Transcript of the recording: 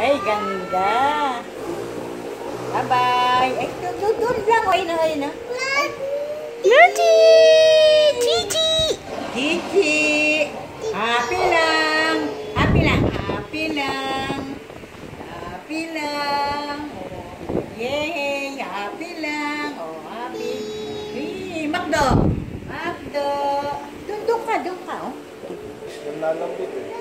Ay, ganda. Bye-bye. Ay, doon lang. Ay na, ay na. Lucy! Gigi! Gigi! Happy lang. Happy lang. Happy lang. Happy lang. Yay! Happy lang. Oh, happy. Hey, Macdo. Macdo. Doon ka. Oh. Nanlalambit eh.